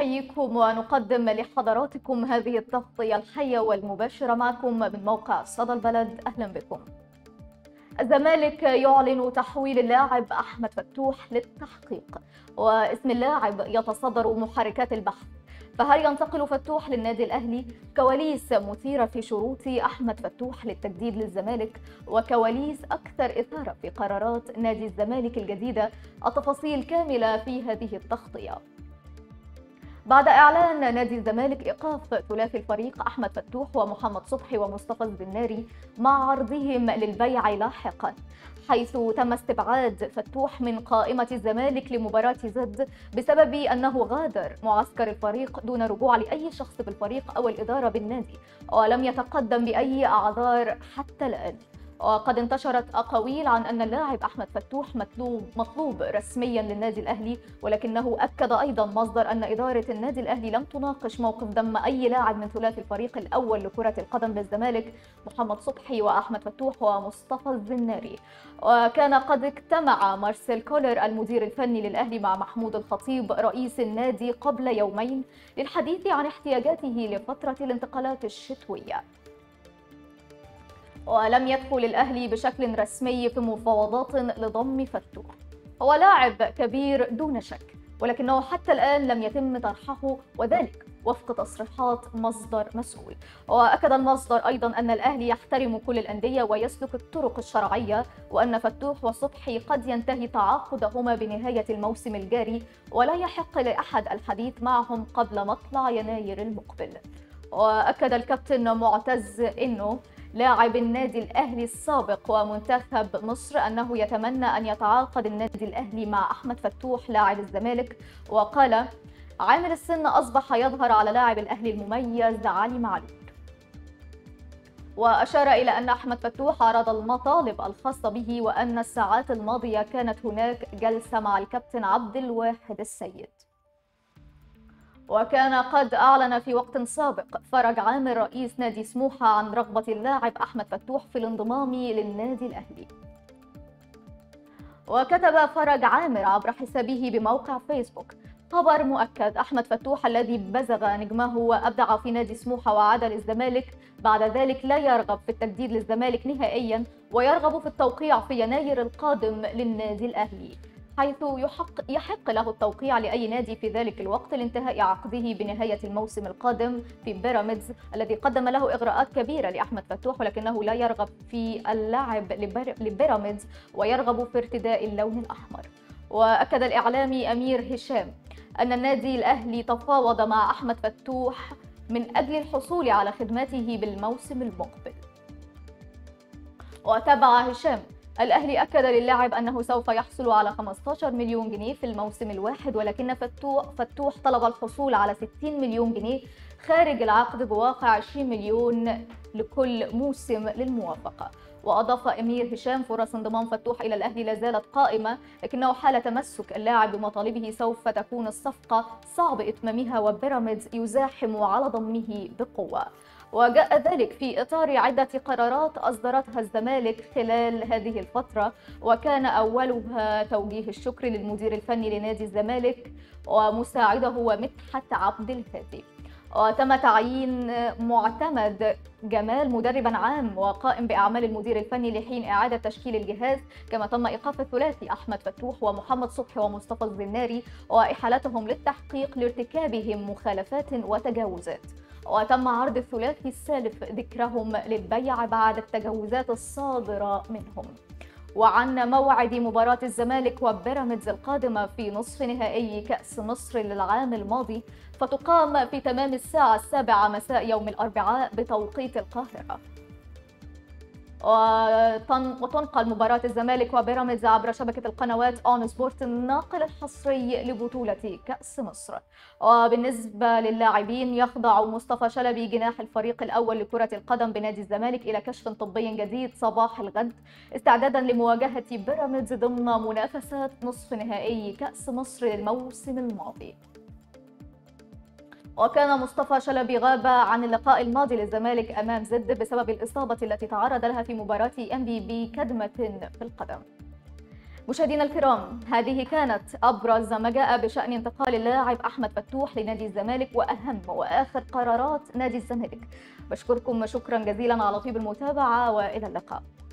نحييكم ونقدم لحضراتكم هذه التغطية الحية والمباشرة معكم من موقع صدى البلد. أهلا بكم. الزمالك يعلن تحويل اللاعب أحمد فتوح للتحقيق، واسم اللاعب يتصدر محركات البحث. فهل ينتقل فتوح للنادي الأهلي؟ كواليس مثيرة في شروط أحمد فتوح للتجديد للزمالك، وكواليس أكثر إثارة في قرارات نادي الزمالك الجديدة. التفاصيل كاملة في هذه التغطية. بعد إعلان نادي الزمالك إيقاف ثلاثي الفريق أحمد فتوح ومحمد صبحي ومصطفى الزناري مع عرضهم للبيع لاحقا، حيث تم استبعاد فتوح من قائمة الزمالك لمباراة زد بسبب أنه غادر معسكر الفريق دون رجوع لأي شخص بالفريق أو الإدارة بالنادي، ولم يتقدم بأي أعذار حتى الآن. وقد انتشرت أقاويل عن أن اللاعب أحمد فتوح مطلوب رسميا للنادي الأهلي، ولكنه أكد أيضا مصدر أن إدارة النادي الأهلي لم تناقش موقف ضم أي لاعب من ثلاثي الفريق الأول لكرة القدم بالزمالك محمد صبحي وأحمد فتوح ومصطفى الزناري. وكان قد اجتمع مارسيل كولر المدير الفني للأهلي مع محمود الخطيب رئيس النادي قبل يومين للحديث عن احتياجاته لفترة الانتقالات الشتوية. ولم يدخل الأهلي بشكل رسمي في مفاوضات لضم فتوح. هو لاعب كبير دون شك، ولكنه حتى الآن لم يتم طرحه، وذلك وفق تصريحات مصدر مسؤول. وأكد المصدر أيضا أن الأهلي يحترم كل الأندية ويسلك الطرق الشرعية، وأن فتوح وصبحي قد ينتهي تعاقدهما بنهاية الموسم الجاري، ولا يحق لأحد الحديث معهم قبل مطلع يناير المقبل. وأكد الكابتن معتز إنه لاعب النادي الأهلي السابق ومنتخب مصر أنه يتمنى أن يتعاقد النادي الأهلي مع أحمد فتوح لاعب الزمالك. وقال: عامل السن أصبح يظهر على لاعب الأهلي المميز علي معلول. وأشار إلى أن أحمد فتوح عرض المطالب الخاصة به، وأن الساعات الماضية كانت هناك جلسة مع الكابتن عبد الواحد السيد. وكان قد أعلن في وقت سابق فرج عامر رئيس نادي سموحة عن رغبة اللاعب أحمد فتوح في الانضمام للنادي الأهلي. وكتب فرج عامر عبر حسابه بموقع فيسبوك: خبر مؤكد، أحمد فتوح الذي بزغ نجمه وأبدع في نادي سموحة وعاد للزمالك بعد ذلك لا يرغب في التجديد للزمالك نهائيا، ويرغب في التوقيع في يناير القادم للنادي الأهلي، حيث يحق له التوقيع لأي نادي في ذلك الوقت لانتهاء عقده بنهاية الموسم القادم في بيراميدز الذي قدم له إغراءات كبيرة لأحمد فتوح، ولكنه لا يرغب في اللعب لبيراميدز ويرغب في ارتداء اللون الأحمر. وأكد الإعلامي أمير هشام أن النادي الأهلي تفاوض مع أحمد فتوح من أجل الحصول على خدماته بالموسم المقبل. وتابع هشام: الأهلي أكد للاعب أنه سوف يحصل على 15 مليون جنيه في الموسم الواحد، ولكن فتوح طلب الحصول على 60 مليون جنيه خارج العقد بواقع 20 مليون لكل موسم للموافقة. وأضاف أمير هشام: فرص انضمام فتوح إلى الأهلي لا زالت قائمة، لكنه حال تمسك اللاعب بمطالبه سوف تكون الصفقة صعب إتمامها، وبيراميدز يزاحم على ضمه بقوة. وجاء ذلك في إطار عدة قرارات أصدرتها الزمالك خلال هذه الفترة، وكان أولها توجيه الشكر للمدير الفني لنادي الزمالك ومساعده مدحت عبد الهادي. وتم تعيين معتمد جمال مدربا عام وقائم بأعمال المدير الفني لحين إعادة تشكيل الجهاز، كما تم إيقاف الثلاثي أحمد فتوح ومحمد صبحي ومصطفى الزناري وإحالتهم للتحقيق لارتكابهم مخالفات وتجاوزات. وتم عرض الثلاثي السالف ذكرهم للبيع بعد التجاوزات الصادرة منهم. وعن موعد مباراة الزمالك وبيراميدز القادمة في نصف نهائي كأس مصر للعام الماضي، فتقام في تمام الساعة 7 مساء يوم الأربعاء بتوقيت القاهرة. وتنقل مباراة الزمالك وبيراميدز عبر شبكة القنوات أون سبورت الناقل الحصري لبطولة كأس مصر. وبالنسبة للاعبين، يخضع مصطفى شلبي جناح الفريق الأول لكرة القدم بنادي الزمالك إلى كشف طبي جديد صباح الغد استعدادا لمواجهة بيراميدز ضمن منافسات نصف نهائي كأس مصر للموسم الماضي. وكان مصطفى شلبي غاب عن اللقاء الماضي للزمالك أمام زد بسبب الإصابة التي تعرض لها في مباراة MBB كدمة في القدم. مشاهدينا الكرام، هذه كانت أبرز ما جاء بشأن انتقال اللاعب أحمد فتوح لنادي الزمالك وأهم وآخر قرارات نادي الزمالك. بشكركم شكرا جزيلا على طيب المتابعة، وإلى اللقاء.